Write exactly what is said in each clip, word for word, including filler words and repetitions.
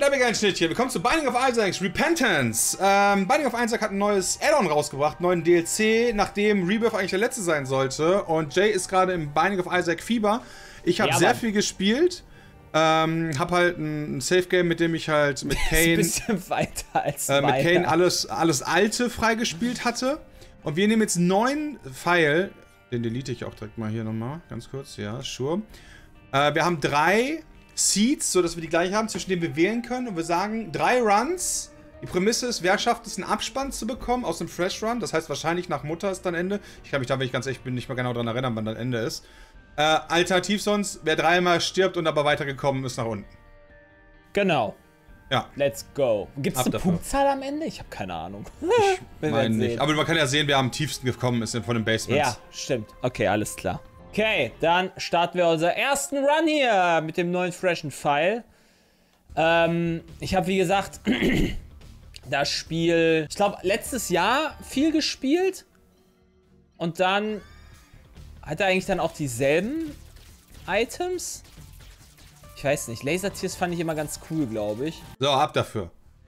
geht ab, ihr geilen Schnittchen? Willkommen zu Binding of Isaac Repentance. Ähm, Binding of Isaac hat ein neues Add-on rausgebracht, einen neuen D L C, nachdem Rebirth eigentlich der letzte sein sollte. Und Jay ist gerade im Binding of Isaac Fieber. Ich habe ja, sehr viel gespielt. Ähm, hab halt ein Safe-Game, mit dem ich halt mit Kain... ein bisschen weiter als äh, Mit Kain alles, alles Alte freigespielt hatte. Und wir nehmen jetzt einen neuen Pfeil. Den delete ich auch direkt mal hier nochmal, ganz kurz. Ja, sure. Äh, wir haben drei Seeds, sodass wir die gleich haben, zwischen denen wir wählen können. Und wir sagen, drei Runs. Die Prämisse ist, wer schafft es, einen Abspann zu bekommen aus dem Fresh Run. Das heißt, wahrscheinlich nach Mutter ist dann Ende. Ich kann mich da, wenn ich ganz ehrlich bin, nicht mehr genau daran erinnern, wann dann Ende ist. Äh, alternativ sonst, wer dreimal stirbt und aber weitergekommen ist nach unten. Genau. Ja. Let's go. Gibt es eine dafür. Punktzahl am Ende? Ich habe keine Ahnung. Ich meine nicht. Aber man kann ja sehen, wer am tiefsten gekommen ist von den Basements. Ja, stimmt. Okay, alles klar. Okay, dann starten wir unseren ersten Run hier mit dem neuen freshen Pfeil. Ähm, ich habe, wie gesagt, das Spiel, ich glaube, letztes Jahr viel gespielt. Und dann hat er eigentlich dann auch dieselben Items. Ich weiß nicht, Lasertears fand ich immer ganz cool, glaube ich. So, ab dafür.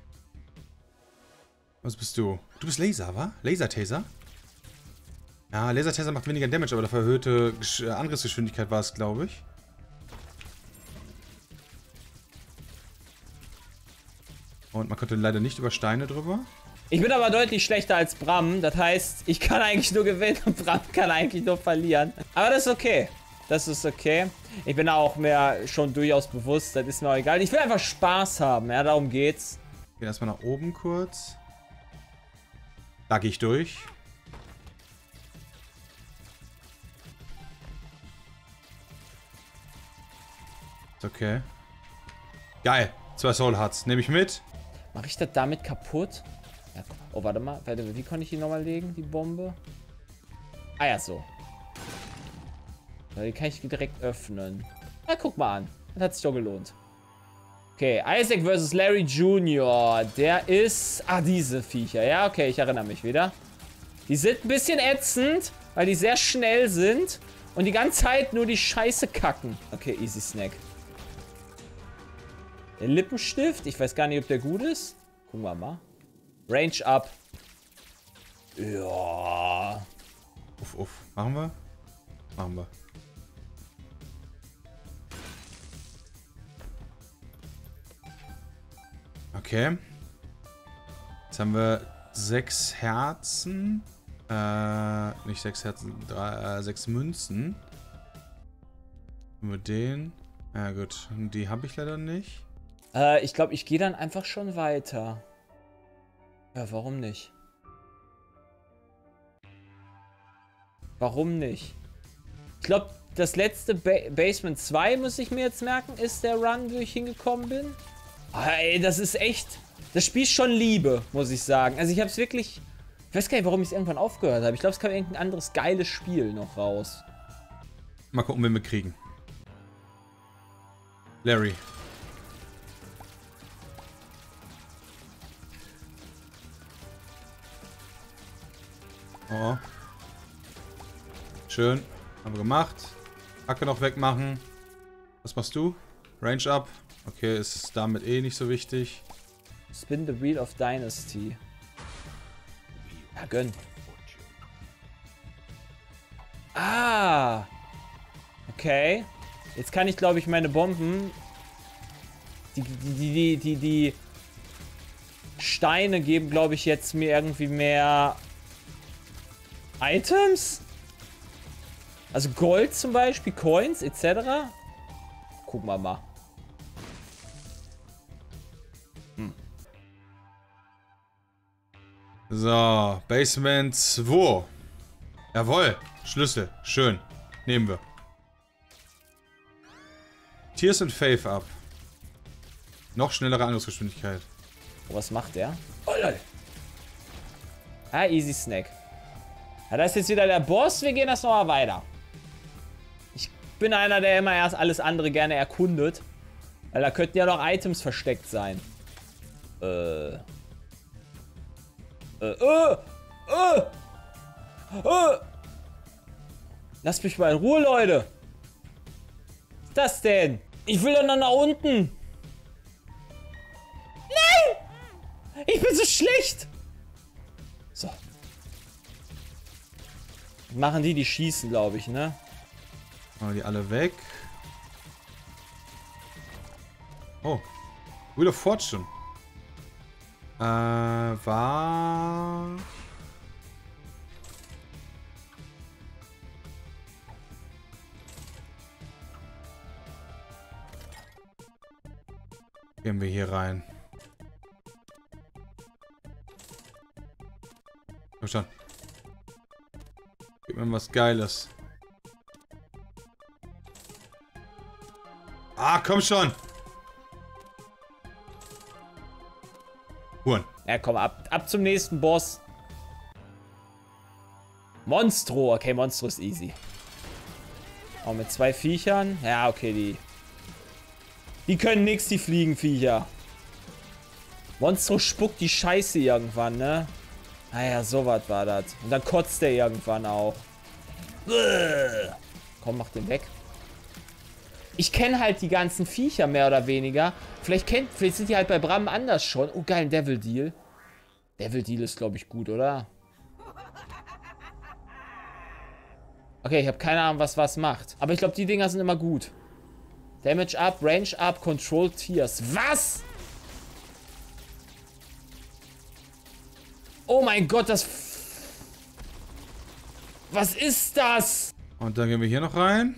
Was bist du? Du bist Laser, wa? Lasertaser? Ja, Lasertaser macht weniger Damage, aber dafür erhöhte Gesch Angriffsgeschwindigkeit war es, glaube ich. Und man konnte leider nicht über Steine drüber. Ich bin aber deutlich schlechter als Bram. Das heißt, ich kann eigentlich nur gewinnen und Bram kann eigentlich nur verlieren. Aber das ist okay. Das ist okay. Ich bin auch mir schon durchaus bewusst, das ist mir auch egal. Ich will einfach Spaß haben, ja, darum geht's. Gehen erstmal nach oben kurz. Da gehe ich durch. Ist okay. Geil. Zwei Soul Hearts. Nehme ich mit. Mache ich das damit kaputt? Ja, oh, warte mal. Warte, wie konnte ich die nochmal legen, die Bombe? Ah ja, so. Die kann ich direkt öffnen. Na, guck mal an. Das hat sich doch gelohnt. Okay, Isaac versus Larry Junior Der ist... Ah, diese Viecher. Ja, okay, ich erinnere mich wieder. Die sind ein bisschen ätzend, weil die sehr schnell sind und die ganze Zeit nur die Scheiße kacken. Okay, easy Snack. Der Lippenstift. Ich weiß gar nicht, ob der gut ist. Gucken wir mal. Range up. Ja. Uff, uff. Machen wir? Machen wir. Okay. Jetzt haben wir sechs Herzen. Äh, nicht sechs Herzen, drei, äh, sechs Münzen. Haben wir den. Ja gut, die habe ich leider nicht. Äh, ich glaube, ich gehe dann einfach schon weiter. Ja, warum nicht? Warum nicht? Ich glaube, das letzte ba Basement zwei, muss ich mir jetzt merken, ist der Run, wo ich hingekommen bin. Ey, das ist echt... Das Spiel ist schon Liebe, muss ich sagen. Also ich habe es wirklich... Ich weiß gar nicht, warum ich es irgendwann aufgehört habe. Ich glaube, es kam irgendein anderes geiles Spiel noch raus. Mal gucken, wen wir kriegen. Larry. Oh. Schön. Haben wir gemacht. Hacke noch wegmachen. Was machst du? Range up. Okay, ist damit eh nicht so wichtig. Spin the Wheel of Dynasty. Ja, gönn. Ah! Okay. Jetzt kann ich, glaube ich, meine Bomben... Die, die, die, die, die Steine geben, glaube ich, jetzt mir irgendwie mehr... Items? Also Gold zum Beispiel, Coins et cetera. Gucken wir mal. Hm. So, Basement zwei. Jawohl, Schlüssel, schön. Nehmen wir. Tears and Faith ab. Noch schnellere Angriffsgeschwindigkeit. Oh, was macht der? Oh, lol. Ah, easy Snack. Ja, das ist jetzt wieder der Boss. Wir gehen das nochmal weiter. Ich bin einer, der immer erst alles andere gerne erkundet. Weil da könnten ja noch Items versteckt sein. Äh. Äh, äh, äh, äh. Lasst mich mal in Ruhe, Leute. Was ist das denn? Ich will doch noch nach unten. Ich bin so schlecht! So. Machen die, die schießen, glaube ich, ne? Machen wir die alle weg. Oh. Wheel of Fortune. Äh, war... Gehen wir hier rein. Komm schon. Gib mir was Geiles. Ah, komm schon. Huren. Ja, komm, ab, ab zum nächsten Boss. Monstro. Okay, Monstro ist easy. Auch mit zwei Viechern. Ja, okay, die... Die können nix, die Fliegenviecher. Monstro spuckt die Scheiße irgendwann, ne? Naja, sowas war das. Und dann kotzt der irgendwann auch. Bäh. Komm, mach den weg. Ich kenne halt die ganzen Viecher mehr oder weniger. Vielleicht kennt, vielleicht sind die halt bei Bram anders schon. Oh, geil, ein Devil Deal. Devil Deal ist, glaube ich, gut, oder? Okay, ich habe keine Ahnung, was was macht. Aber ich glaube, die Dinger sind immer gut. Damage up, Range up, Control Tiers. Was? Oh mein Gott, das... Was ist das? Und dann gehen wir hier noch rein.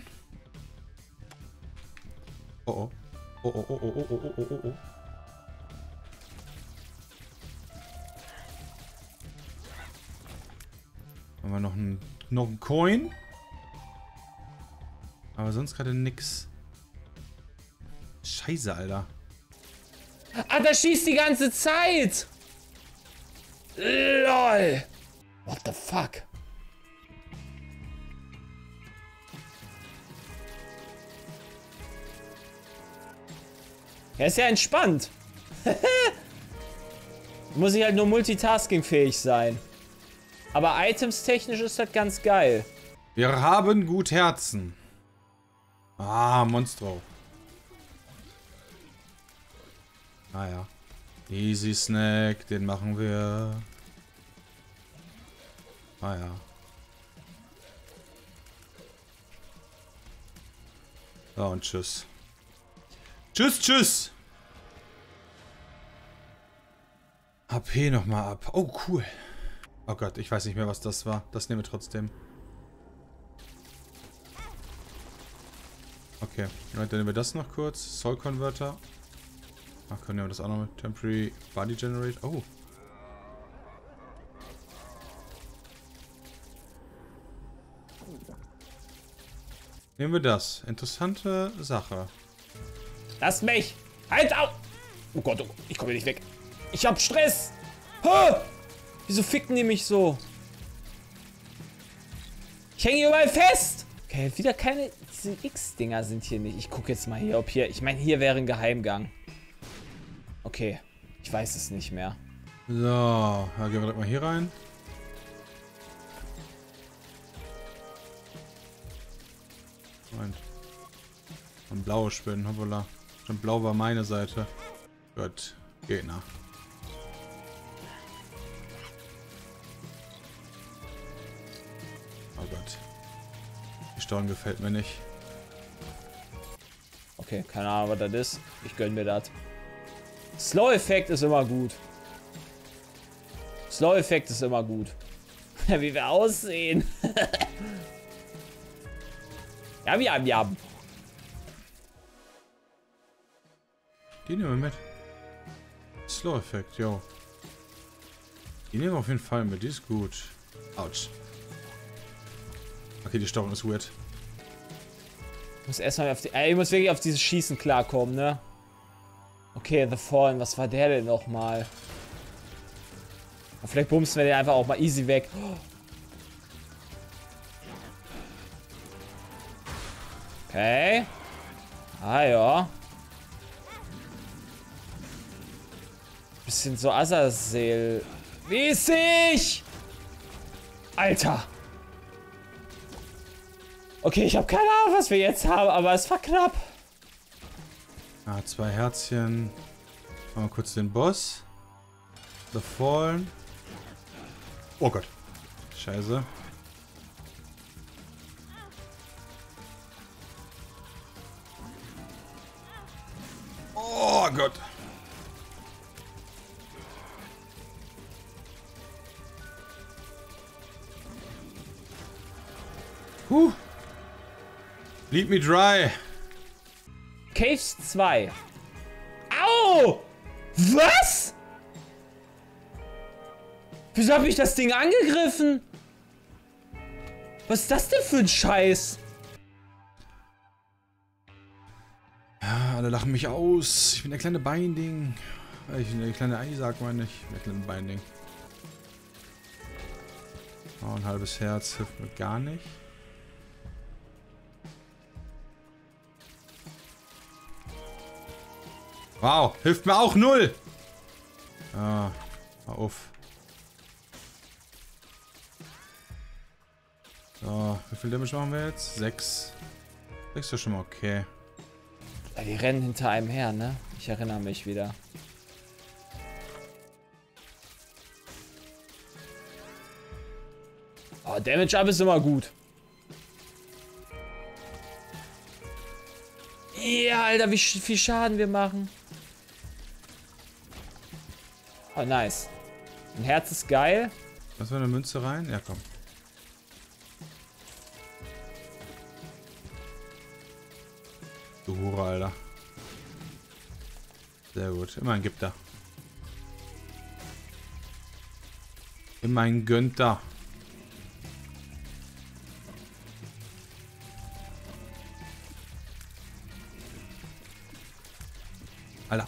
Oh oh. Oh oh oh oh oh oh oh oh oh. Haben wir noch einen, noch einen Coin. Aber sonst gerade nix. Scheiße, Alter. Ah, das schießt die ganze Zeit. LOL. What the fuck? Ja, ist ja entspannt. Muss ich halt nur multitaskingfähig sein. Aber itemstechnisch ist das ganz geil. Wir haben gut Herzen. Ah, Monstro. Ah ja. Easy Snack, den machen wir. Ah ja. So, und tschüss. Tschüss, tschüss! H P nochmal ab. Oh, cool. Oh Gott, ich weiß nicht mehr, was das war. Das nehmen wir trotzdem. Okay, dann nehmen wir das noch kurz. Soul Converter. Ach, können wir das auch noch mit Temporary Body Generate. Oh. Nehmen wir das. Interessante Sache. Lass mich! Halt auf! Oh Gott, oh Gott, ich komme hier nicht weg. Ich hab Stress! Ha! Wieso ficken die mich so? Ich hänge hier überall fest! Okay, wieder keine... Diese X-Dinger sind hier nicht. Ich gucke jetzt mal hier, ob hier... Ich meine, hier wäre ein Geheimgang. Okay, ich weiß es nicht mehr. So, dann gehen wir direkt mal hier rein. Moment. Und blaue Spinnen, hoppala. Schon blau war meine Seite. Gut, Gegner. Oh Gott. Die Steuerung gefällt mir nicht. Okay, keine Ahnung, was das ist. Ich gönn mir das. Slow-Effekt ist immer gut. Slow-Effekt ist immer gut. Wie wir aussehen. Ja, wir haben, wir haben. Die nehmen wir mit. Slow-Effekt, yo. Die nehmen wir auf jeden Fall mit. Die ist gut. Autsch. Okay, die Steuerung ist weird. Ich muss erstmal auf die... Ich muss wirklich auf dieses Schießen klarkommen, ne? Okay, The Fallen. Was war der denn nochmal? Vielleicht bumsen wir den einfach auch mal easy weg. Okay. Ah ja. Bisschen so Azazel-mäßig. Alter. Okay, ich habe keine Ahnung, was wir jetzt haben, aber es war knapp. Ah, zwei Herzchen. Machen wir kurz den Boss. The Fallen. Oh Gott. Scheiße. Oh Gott. Huh. Bleed me dry. Caves zwei. Au! Was? Wieso habe ich das Ding angegriffen? Was ist das denn für ein Scheiß? Ja, alle lachen mich aus. Ich bin der kleine Binding. Ich bin der kleine Isaac, meine ich. Der kleine Binding. Oh, ein halbes Herz hilft mir gar nicht. Wow, hilft mir auch null. Ah, mal auf. So, wie viel Damage machen wir jetzt? Sechs. Sechs ist schon mal okay. Ja, die rennen hinter einem her, ne? Ich erinnere mich wieder. Oh, Damage Up ist immer gut. Ja, Alter, wie viel Schaden wir machen. Oh, nice. Ein Herz ist geil. Was war eine Münze rein? Ja, komm. Du Hure, Alter. Sehr gut. Immerhin gibt er. Immerhin gönnt er. Alter.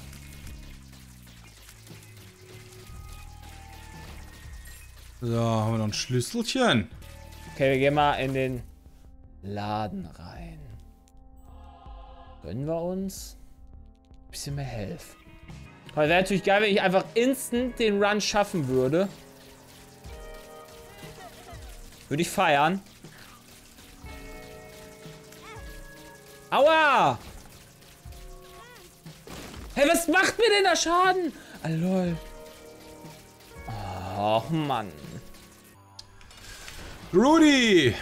So, haben wir noch ein Schlüsselchen. Okay, wir gehen mal in den Laden rein. Gönnen wir uns ein bisschen mehr Health. Aber wäre natürlich geil, wenn ich einfach instant den Run schaffen würde. Würde ich feiern. Aua! Hey, was macht mir denn da Schaden? Ah, lol. Ach, Mann. Rudy!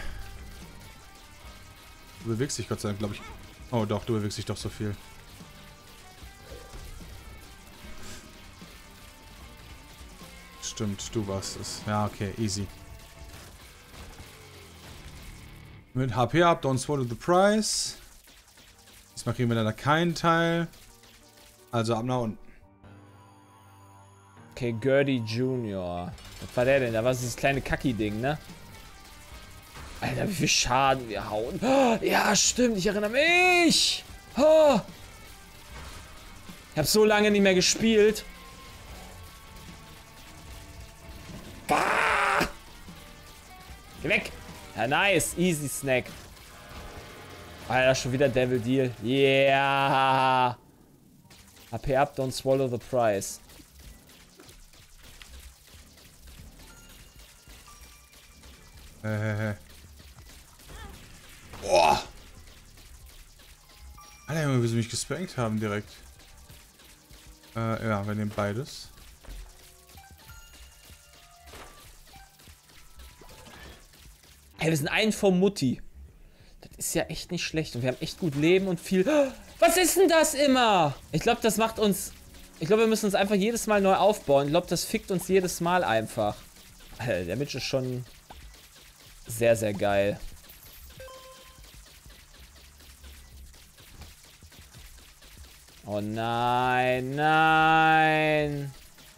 Du bewegst dich Gott sei Dank, glaube ich. Oh doch, du bewegst dich doch so viel. Stimmt, du warst es. Ja, okay, easy. Mit H P ab, don't swallow the price. Diesmal kriegen wir leider keinen Teil. Also ab nach unten. Okay, Gertie Junior Was war der denn? Da war dieses kleine Kacki-Ding, ne? Alter, wie viel Schaden wir hauen. Oh, ja, stimmt, ich erinnere mich. Oh. Ich habe so lange nicht mehr gespielt. Ah. Geh weg. Ja, nice. Easy Snack. Alter, schon wieder Devil Deal. Yeah. H P up, don't swallow the price. Äh. Boah. Alter, Junge, wie sie mich gespankt haben direkt. Äh, ja, wir nehmen beides. Hey, wir sind ein vom Mutti. Das ist ja echt nicht schlecht. Und wir haben echt gut Leben und viel... Was ist denn das immer? Ich glaube, das macht uns... Ich glaube, wir müssen uns einfach jedes Mal neu aufbauen. Ich glaube, das fickt uns jedes Mal einfach. Alter, der Mitch ist schon... sehr, sehr geil. Oh nein, nein.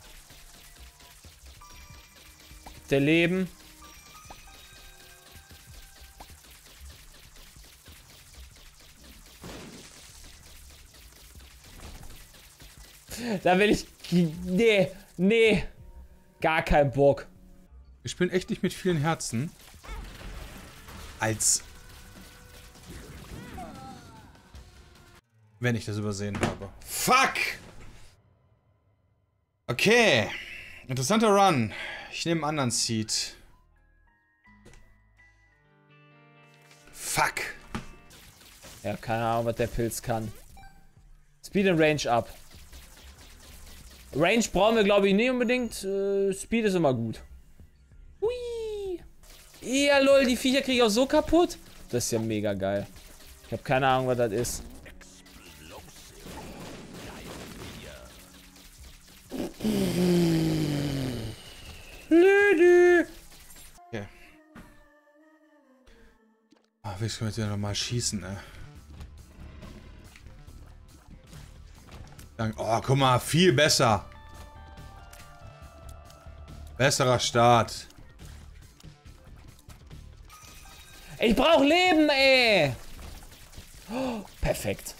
Der Leben. Da will ich... Nee, nee. Gar kein Bock. Wir spielen echt nicht mit vielen Herzen. Als... wenn ich das übersehen habe. Fuck! Okay. Interessanter Run. Ich nehme einen anderen Seed. Fuck. Ja, keine Ahnung, was der Pilz kann. Speed and Range up. Range brauchen wir, glaube ich, nicht unbedingt. Äh, Speed ist immer gut. Hui. Ja, lol, die Viecher kriege ich auch so kaputt. Das ist ja mega geil. Ich habe keine Ahnung, was das ist. Lüdü. Okay. Ach, wie können wir jetzt nochmal schießen, ey. Oh, guck mal, viel besser. Besserer Start. Ich brauch Leben, ey. Oh, perfekt.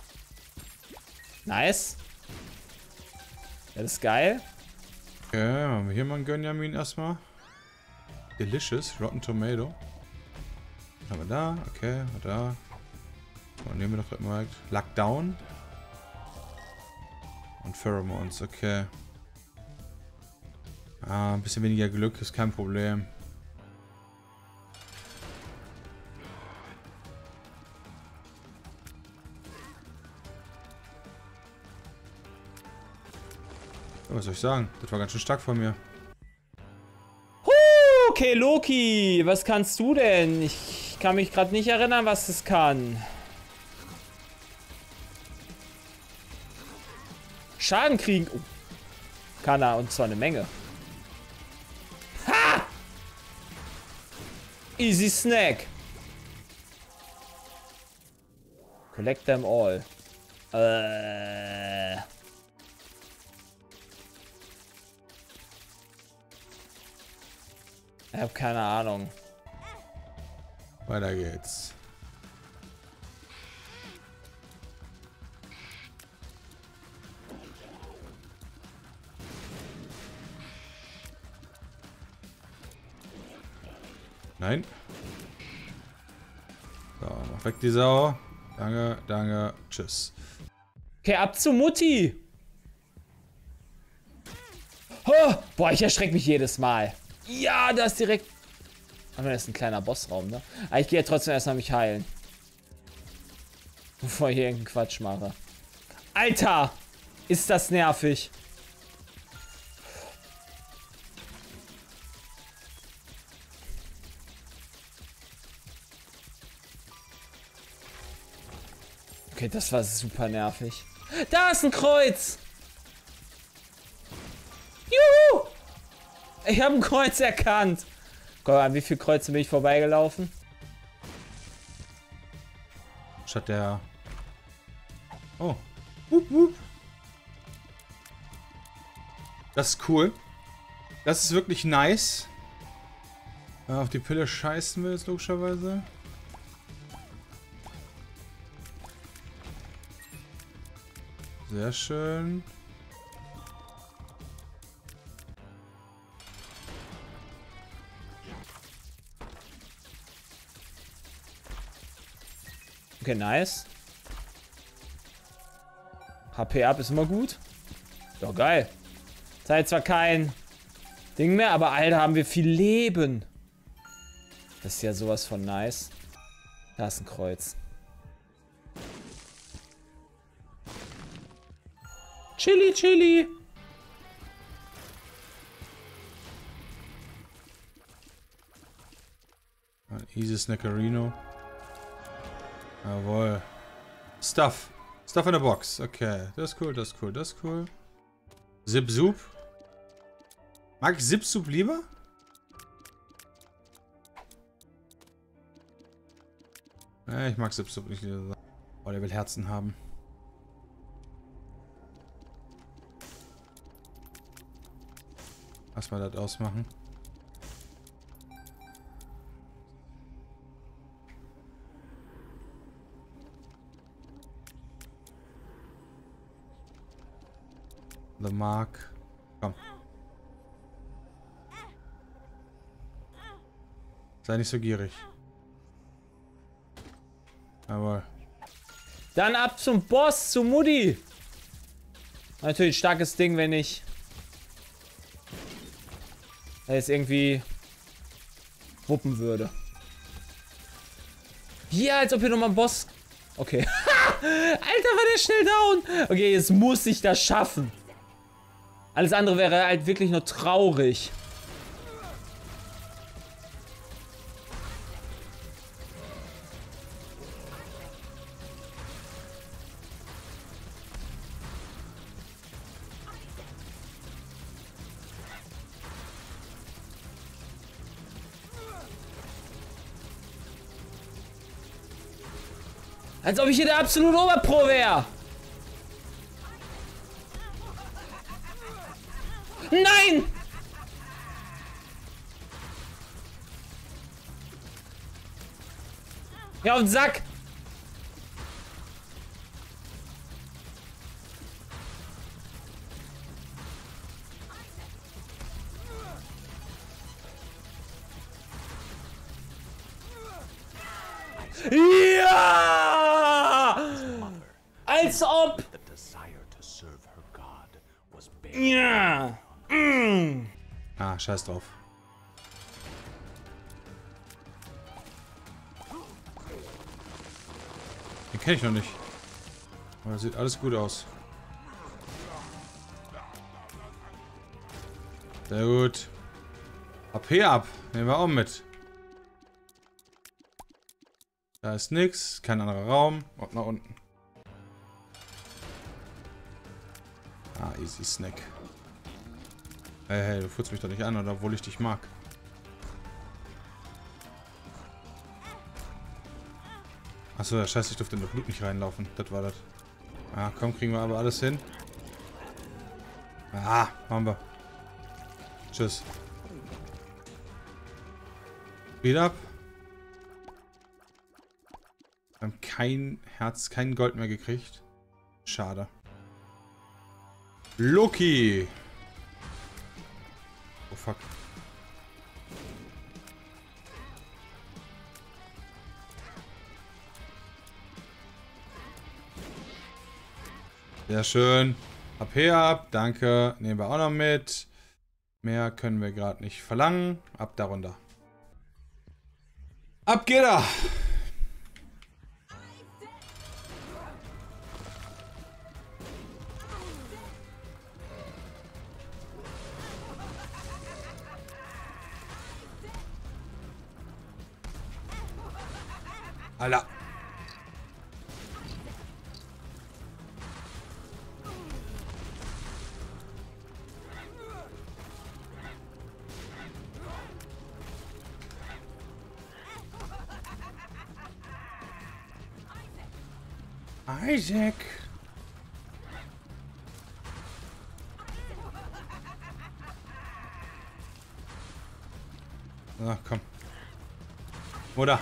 Nice. Das ist geil. Okay, haben wir hier mal einen Gönjamin erstmal. Delicious, Rotten Tomato. Was haben wir da? Okay, da. So, nehmen wir doch direkt. Luck Down. Und Pheromones, okay. Ah, ein bisschen weniger Glück ist kein Problem. Ja, was soll ich sagen? Das war ganz schön stark von mir. Okay, Loki, was kannst du denn? Ich kann mich gerade nicht erinnern, was es kann. Schaden kriegen. Oh. Kann er, und zwar eine Menge. Ha! Easy Snack. Collect them all. Äh. Ich hab keine Ahnung. Weiter geht's. Nein. So, mach weg die Sau. Danke, danke, tschüss. Okay, ab zu Mutti. Oh, boah, ich erschrecke mich jedes Mal. Ja, da ist direkt... Aber das ist ein kleiner Bossraum, ne? Aber ich gehe ja trotzdem erstmal mich heilen. Bevor ich hier irgendeinen Quatsch mache. Alter! Ist das nervig. Okay, das war super nervig. Da ist ein Kreuz! Juhu! Ich habe ein Kreuz erkannt. Guck mal, an wie viele Kreuze bin ich vorbeigelaufen? Statt der... Oh. Wup, wup. Das ist cool. Das ist wirklich nice. Auf die Pille scheißen wir jetzt logischerweise. Sehr schön. Okay, nice. H P ab ist immer gut. Doch, geil. Zeit zwar kein Ding mehr, aber Alter, haben wir viel Leben. Das ist ja sowas von nice. Da ist ein Kreuz. Chili, Chili. Ein easy Snackerino. Jawohl. Stuff. Stuff in a box. Okay. Das ist cool, das ist cool, das ist cool. Zip Soup. Mag ich Zip Soup lieber? Ja, ich mag Zip Soup nicht lieber. Oh, der will Herzen haben. Lass mal das ausmachen. The Mark. Komm. Sei nicht so gierig. Jawohl. Dann ab zum Boss, zu Mutti. Natürlich starkes Ding, wenn ich... Er jetzt irgendwie... wuppen würde. Ja, als ob hier nochmal ein Boss... Okay. Alter, war der schnell down. Okay, jetzt muss ich das schaffen. Alles andere wäre halt wirklich nur traurig. Als ob ich hier der absolute Oberpro wäre. Nein! Ja, auf den Sack! Ja! Als ob! Ja! Mm. Ah, scheiß drauf. Den kenne ich noch nicht. Aber sieht alles gut aus. Sehr gut. H P ab. Nehmen wir auch mit. Da ist nix. Kein anderer Raum. Und nach unten. Ah, easy Snack. Hey, hey, du futzt mich doch nicht an, oder obwohl ich dich mag. Achso, ja, scheiße, ich durfte in das Blut nicht reinlaufen. Das war das. Ah, komm, kriegen wir aber alles hin. Ah, machen wir. Tschüss. Wieder ab. Wir haben kein Herz, kein Gold mehr gekriegt. Schade. Loki! Oh fuck. Sehr schön. H P ab, danke. Nehmen wir auch noch mit. Mehr können wir gerade nicht verlangen. Ab darunter. Ab geht er! Alter. Isaac. Na, komm. Oder?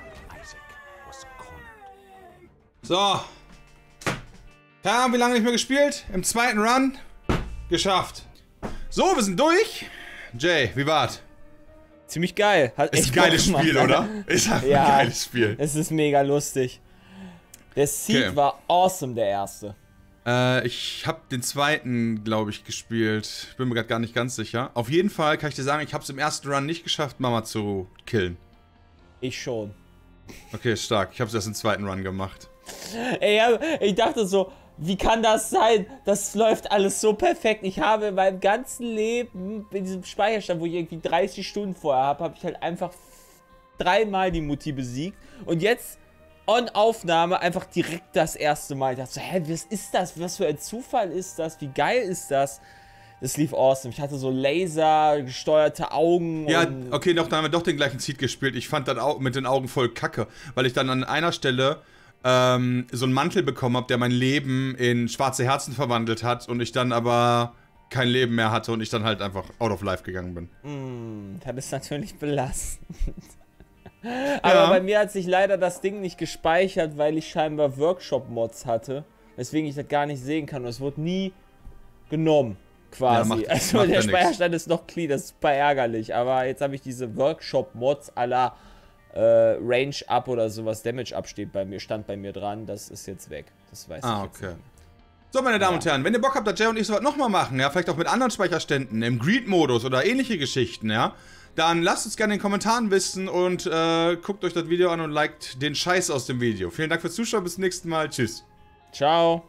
So. Keine Ahnung, wie lange nicht mehr gespielt. Im zweiten Run. Geschafft. So, wir sind durch. Jay, wie war's? Ziemlich geil. Hat Ist echt ein geiles Bock Spiel, gemacht. oder? Ist ein Ja, geiles Spiel. Es ist mega lustig. Der Seed Okay. war awesome, der erste. Äh, ich habe den zweiten, glaube ich, gespielt. Ich bin mir gerade gar nicht ganz sicher. Auf jeden Fall kann ich dir sagen, ich habe es im ersten Run nicht geschafft, Mama zu killen. Ich schon. Okay, stark. Ich habe es erst im zweiten Run gemacht. Ey, ja, ich dachte so, wie kann das sein? Das läuft alles so perfekt. Ich habe in meinem ganzen Leben, in diesem Speicherstand, wo ich irgendwie dreißig Stunden vorher habe, habe ich halt einfach dreimal die Mutti besiegt. Und jetzt on Aufnahme einfach direkt das erste Mal. Ich dachte so, hä, was ist das? Was für ein Zufall ist das? Wie geil ist das? Das lief awesome. Ich hatte so Laser gesteuerte Augen. Ja, und okay, doch, da haben wir doch den gleichen Seed gespielt. Ich fand dann auch mit den Augen voll kacke, weil ich dann an einer Stelle ähm, so einen Mantel bekommen habe, der mein Leben in schwarze Herzen verwandelt hat und ich dann aber kein Leben mehr hatte und ich dann halt einfach out of life gegangen bin. Mm, das ist natürlich belastend. Aber Ja. bei mir hat sich leider das Ding nicht gespeichert, weil ich scheinbar Workshop-Mods hatte, weswegen ich das gar nicht sehen kann. Und es wurde nie genommen, quasi. Ja, macht- also macht der ja nix. Speicherstand ist noch clean, das ist super ärgerlich. Aber jetzt habe ich diese Workshop-Mods à la äh, Range Up oder sowas, Damage Up steht bei mir, stand bei mir dran. Das ist jetzt weg. Das weiß Ah, ich jetzt okay. nicht. So, meine Damen Ja. und Herren, wenn ihr Bock habt, dass Jay und ich sowas nochmal machen, ja, vielleicht auch mit anderen Speicherständen, im Greed-Modus oder ähnliche Geschichten, ja, dann lasst uns gerne in den Kommentaren wissen und äh, guckt euch das Video an und liked den Scheiß aus dem Video. Vielen Dank fürs Zuschauen, bis zum nächsten Mal. Tschüss. Ciao.